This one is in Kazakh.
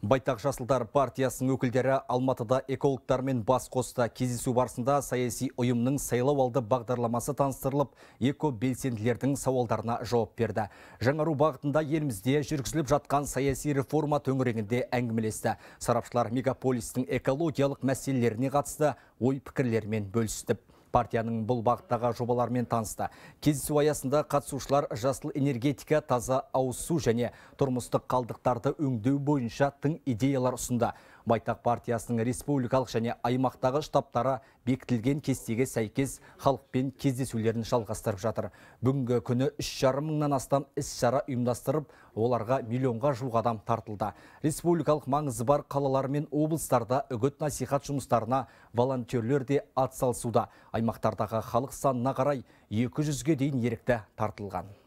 Байтақ Жасылдар партиясының өкілдері Алматыда экологтармен бас қосты. Кездесу барысында саяси ұйымның сайлау алды бағдарламасы таныстырылып, эко-белсенділердің сауалдарына жауап берді. Жаңару бағытында елімізде жүргізіліп жатқан саяси реформа төңірегінде әңгімелесті. Сарапшылар мегаполистің экологиялық мәселелеріне қатысты ой пікірлерімен бөлісті. Партияның бұл бағыттағы жобалармен танысты. Кездесу аясында қатысушылар жасыл энергетика, таза ауыз су және тұрмыстық қалдықтарды өңдеу бойынша тың идеялар ұсынды. Байтақ партиясының республикалық және аймақтағы штабтары бекітілген кестеге сәйкес халықпен кездесулерін жалғастырып жатыр. Бүгінгі күні 3,5 мыңнан астам іс-шара ұйымдастырып, оларға миллионға жуық адам тартылды. Республикалық маңызы бар қалалар мен облыстарда үгіт-насихат жұмыстарына волонтерлер де атсалысуда. Аймақтардағы халық санына қарай 200-ге дейін ерікті тартылған.